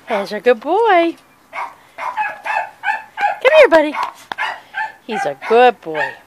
There's a good boy. Come here, buddy. He's a good boy.